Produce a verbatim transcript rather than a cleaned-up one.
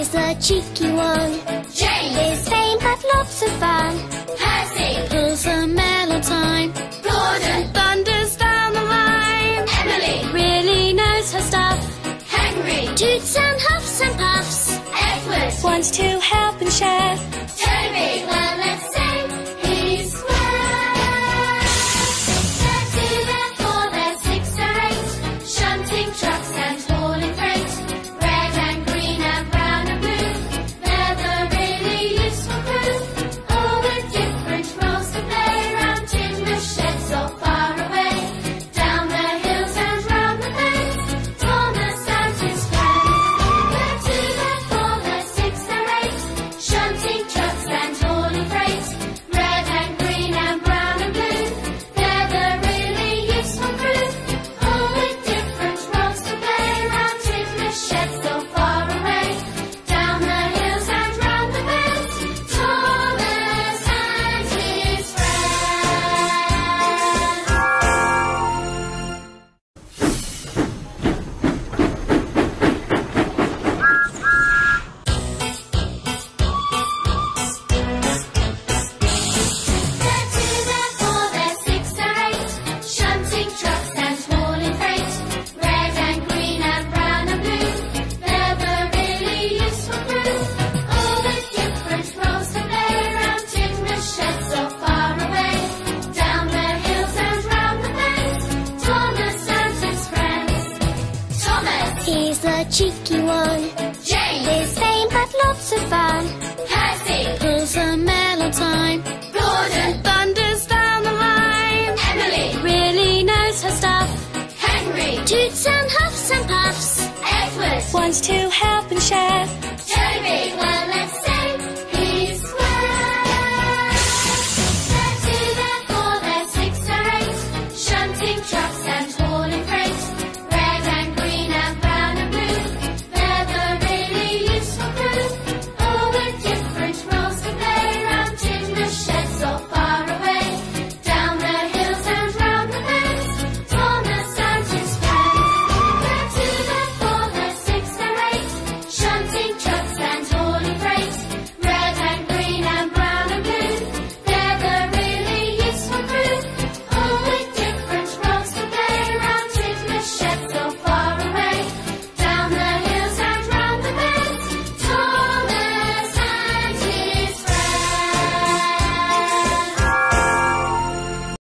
is the cheeky one. James Is vain but lots of fun. Percy Pulls a mail on time. Gordon Thunders down the line. Emily Really knows her stuff. Henry Toots and huffs and puffs. Edward Wants to help and share. Toby